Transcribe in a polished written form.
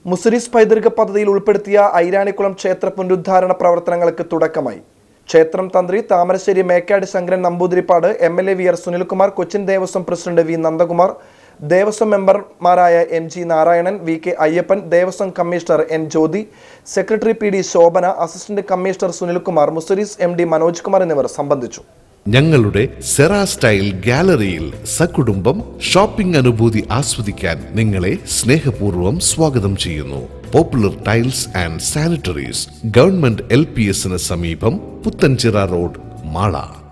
മുസിരിസ് പൈതൃക പദ്ധതിയിൽ ഉൾപ്പെടുത്തിയ ഐരാണിക്കുളം ക്ഷേത്ര പുനരുദ്ധാരണ പ്രവർത്തനങ്ങൾക്ക് തുടക്കമായി. ക്ഷേത്രം തന്ത്രി Thamarassery Mekkad Sankaran Namboothiripad, MLA V R Sunilkumar, Cochin Devaswom president V Nandakumar, Devaswom മെമ്പർമാരായ MG Narayanan, VK Ayyappan, Devaswom commissioner N Jyothi, secretary PD Shobhana, assistant commissioner Sunilkumar, Muziris MD Manoj Kumar എന്നിവർ സംബന്ധിച്ചു. ഞങ്ങളുടെ സെറാ സ്റ്റൈൽ ഗാലറിയിൽ സകുടുംബം ഷോപ്പിംഗ് അനുഭൂതി ആസ്വദിക്കാൻ നിങ്ങളെ സ്നേഹപൂർവ്വം സ്വാഗതം ചെയ്യുന്നു. Popular Tiles and Sanitaries, government LPS സമീപം, പുത്തൻചിറ റോഡ്, മാള.